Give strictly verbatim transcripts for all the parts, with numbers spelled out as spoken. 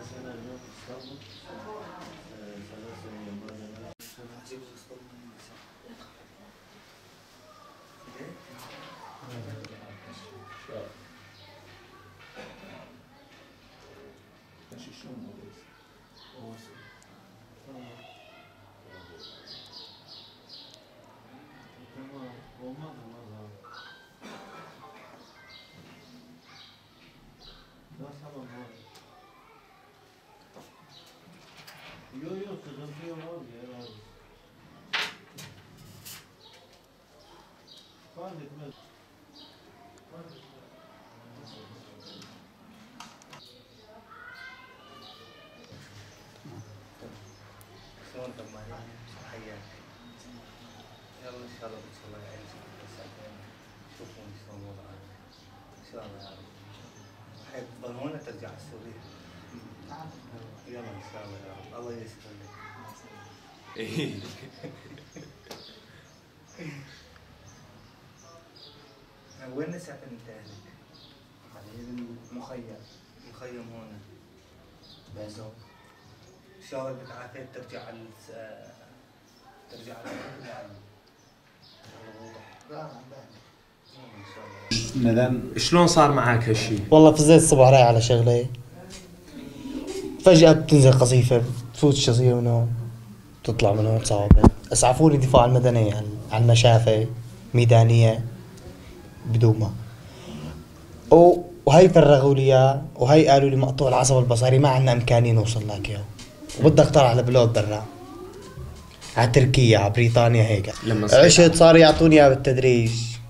Yok yok sıkıntı yok abi ya abi. Fark etmez. Fark etmez. شلونكم معنا؟ حياك. يلا ان شاء الله بس الله يعينكم بس عشان تشوفون شلون وضعنا. ان شاء الله يا رب. حيب تظلمونا ترجع السورية. يلا ان شاء الله يا رب. الله ييسر لك. وين ساكن انت اهلك؟ مخيم. مخيم هنا. بازو. ان شاء الله بك عافية ترجع على ترجع على Neden? شلون صار معك هالشيء؟ والله فزيت الصبح رايح على شغلي، فجأة بتنزل قصيفة تفوت شظية ونوم تطلع من هون صعبة. اسعفوني دفاع المدني عن المشافة ميدانية بدوما، وهي فرغوا لي اياه، وهي قالوا لي مقطوع العصب البصري، ما عندنا امكانية نوصل لك اياه، وبدك طلع على بلاد برا على تركيا على بريطانيا هيك. عشت صار يعطوني اياه بالتدريج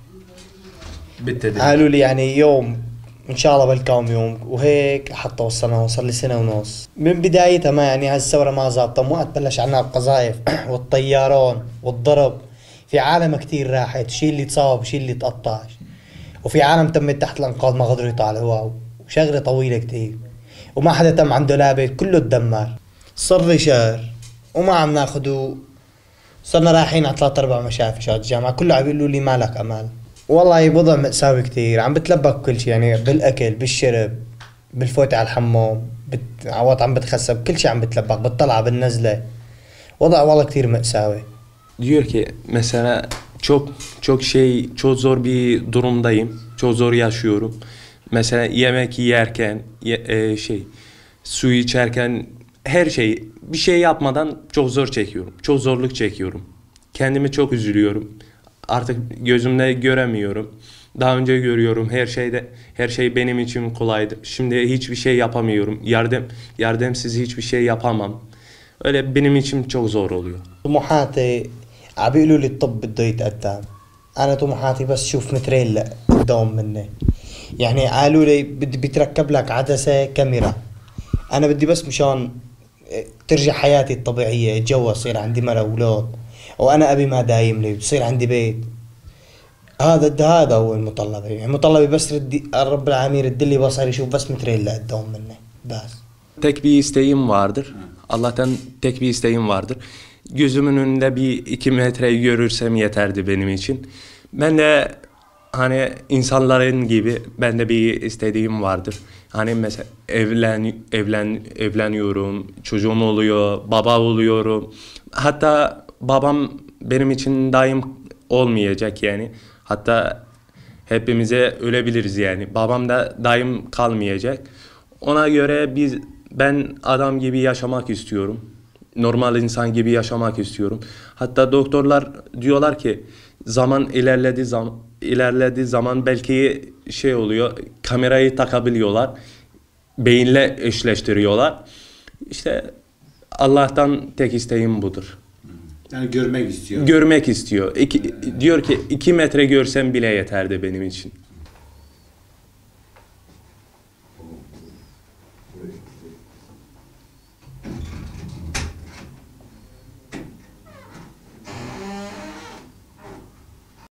بالتدريج قالوا لي يعني يوم ان شاء الله بالكم يوم، وهيك حتى وصلنا وصل لي سنه ونص من بدايتها. ما يعني هالثوره ما ظابطه، مو وقت بلش عنا القذايف والطياران والضرب، في عالم كتير راحت، شي اللي تصاب شي اللي تقطع، وفي عالم تمت تحت الانقاض ما قدروا يطالعوها، وشغله طويله كتير، وما حدا تم عنده لابد، كله تدمر. صار لي شهر وما عم ناخذه، صرنا رايحين على ثلاث اربع مشافي شهر الجامعه، كله عم يقولوا لي مالك امل. والله وضع مأساوي كتير، عم بتلبك كل شيء، يعني بالاكل بالشرب بالفوت على الحمام بت... عوض عم بتخسب، كل شيء عم بتلبك، بالطلعه بالنزله، وضع والله كتير مأساوي. Diyor ki mesela çok çok şey çok zor bir durumdayım. Çok zor yaşıyorum. Mesela yemek yerken ye, e, şey su içerken her şey bir şey yapmadan çok zor çekiyorum. Çok zorluk çekiyorum. Kendimi çok üzülüyorum. Artık gözümle göremiyorum. Daha önce görüyorum, her şeyde her şey benim için kolaydı. Şimdi hiçbir şey yapamıyorum. Yardım yardımsız hiçbir şey yapamam. Öyle benim için çok zor oluyor. طموحاتي عم بيقولوا لي الطب بده يتقدم، انا طموحاتي بس شوف مترين لقدام مني. يعني قالوا لي بدي بيتركب لك عدسه كاميرا، انا بدي بس مشان ترجع حياتي الطبيعيه، اتجوز يصير عندي مرة واولاد، وانا ابي ما دايم لي بصير عندي بيت. هذا هذا هو المطلبه، يعني مطلبي بس ردي رب العالمين يرد لي بصري يشوف بس مترين لقدام مني بس. Tek bir isteğim vardır. Allah'tan tek bir isteğim vardır. Gözümün önünde bir iki metreyi görürsem yeterdi benim için. Ben de hani insanların gibi ben de bir istediğim vardır. Hani mesela evlen evlen evleniyorum, çocuğum oluyor, baba oluyorum. Hatta babam benim için daim olmayacak yani. Hatta hepimize ölebiliriz yani. Babam da daim kalmayacak. Ona göre biz ben adam gibi yaşamak istiyorum. Normal insan gibi yaşamak istiyorum. Hatta doktorlar diyorlar ki zaman ilerlediği zaman ilerlediği zaman belki şey oluyor. Kamerayı takabiliyorlar. Beyinle eşleştiriyorlar. İşte Allah'tan tek isteğim budur. Yani görmek istiyor. Görmek istiyor. İki, diyor ki iki metre görsem bile yeterdi benim için.